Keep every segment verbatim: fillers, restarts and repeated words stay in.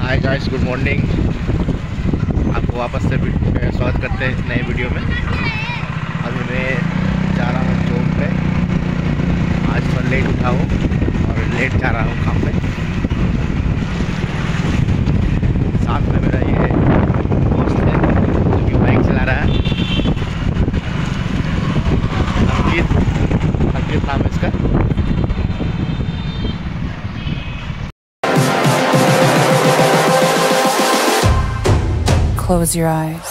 Hi guys, good morning. आपको वापस से स्वागत करते हैं नए वीडियो में। अभी मैं जा रहा हूँ जॉब पे। आज थोड़ा लेट उठा हूँ और लेट जा रहा हूँ काम पे। साथ में मेरा ये दोस्त है जो कि बाइक चला रहा है, अंकित। अंकित नाम है इसका। Close your eyes.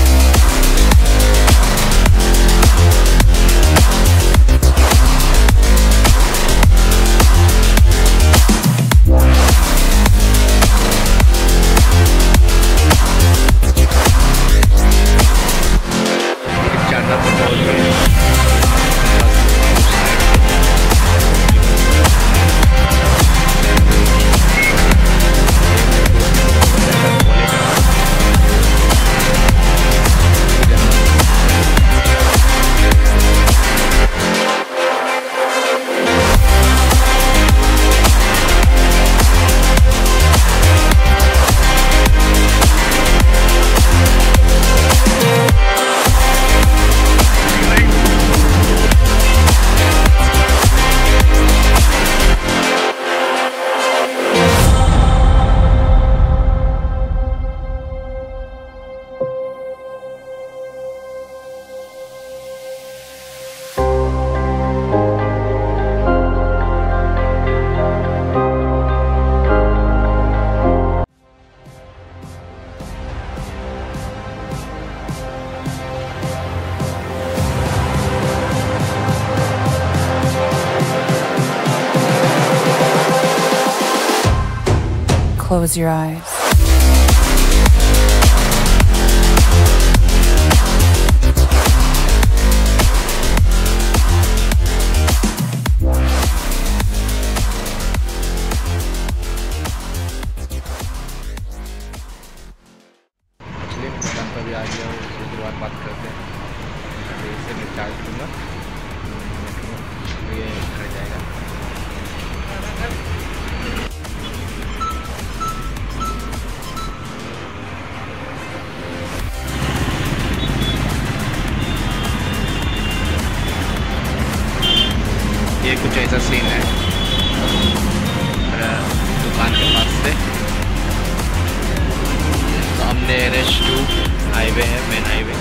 Close your eyes. इसलिए दुकान पर भी आ गया हूँ। उसके बाद बात करते हैं। इससे मैं चार्ज दूँगा, ये घर जाएगा। ये कुछ ऐसा सीन है मेरा दुकान के पास से। सामने एन एच टू हाईवे है, मेन हाईवे।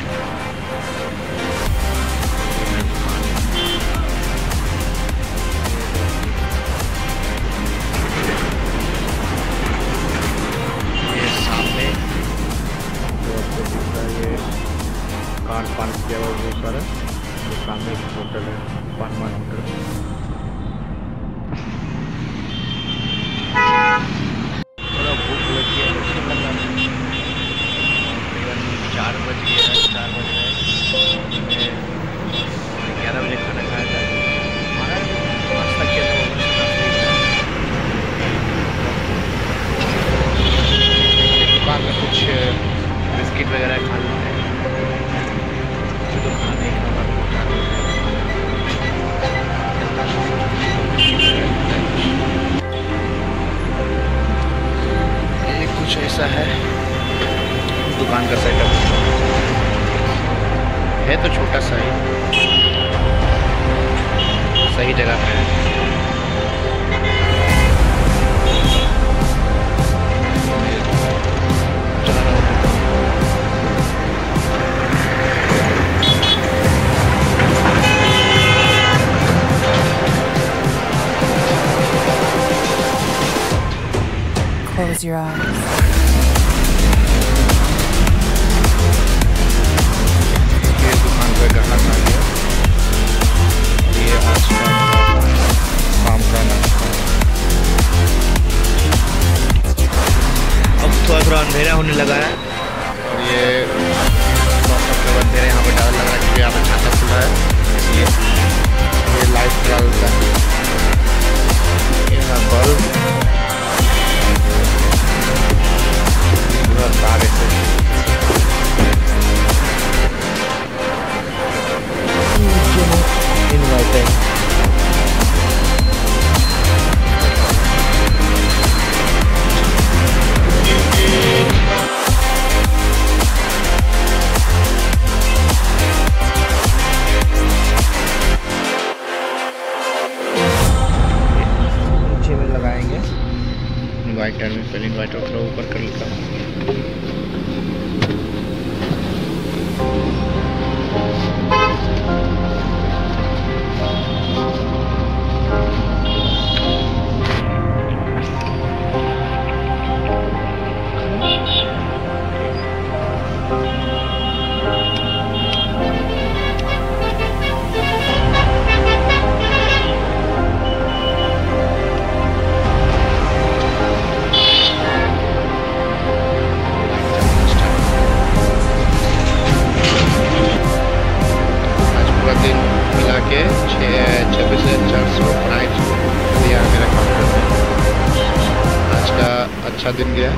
ये सामने जो आपको दिख रहा है, ये कार पार्क किया हुआ बहुत सारा। तो सामने एक होटल है, पानमान होटल। थोड़ा भूख लगी है, तकरीबन चार बज गया है। चार बज गए मैं ग्यारह बजे खाना खाया था। खाना नाश्ता किया था, दुकान में कुछ बिस्किट वगैरह खा लेते हैं। तो खाना नहीं खाना ये कुछ ऐसा है दुकान का सेटअप। है तो छोटा सा ही, सही जगह पे है। Close your eyes. ये दुकान पे ग्राहक आ गया। ये आज का शाम का नाश्ता। अब थोड़ा थोड़ा अंधेरा होने लगा है और ये मौसम का अंधेरा यहाँ पे ज़्यादा लग रहा है क्योंकि यहाँ पे छाता खुला है, इसलिए ये लाइट जला देता है। यहाँ बल्ब तारे से इन्वर्टर। इन्वाइट टर्न में पहले इन्वाइट थोड़ा ऊपर कर लेता हूँ। छब्बीस हजार चार सौ प्राइस दिया मेरा काउंटर में। आज का अच्छा दिन गया।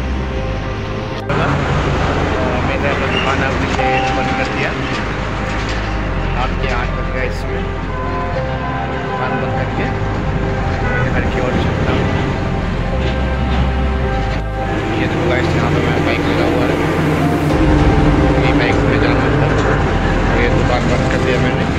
मैंने अपना दुकान अपने से बंद कर दिया। रात के आठ बज गए इसमें दुकान बंद करके घर की ओर चलता हूँ। ये तो गाइस यहाँ पर मेरा बाइक लगा हुआ है, ये बाइक में जाना था और ये दुकान बंद कर दिया मैंने।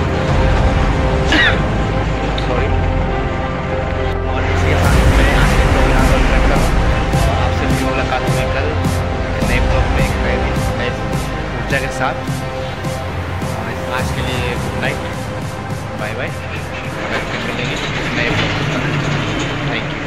सॉरी। और इसके साथ मैं आज के ब्लॉग यहाँ पर करता हूँ। आपसे भी मुलाकात हुई कल नए ब्लॉग में एक नए नए ऊर्जा के साथ। आज के लिए गुड नाइट, बाय बाय। फिर मिलेंगे नए ब्लॉग के साथ। Thank you.